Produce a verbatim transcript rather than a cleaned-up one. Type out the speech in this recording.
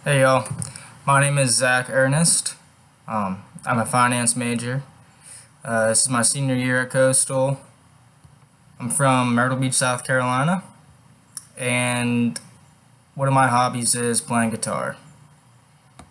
Hey y'all, my name is Zach Ernest. Um, I'm a finance major. Uh, this is my senior year at Coastal. I'm from Myrtle Beach, South Carolina, and one of my hobbies is playing guitar.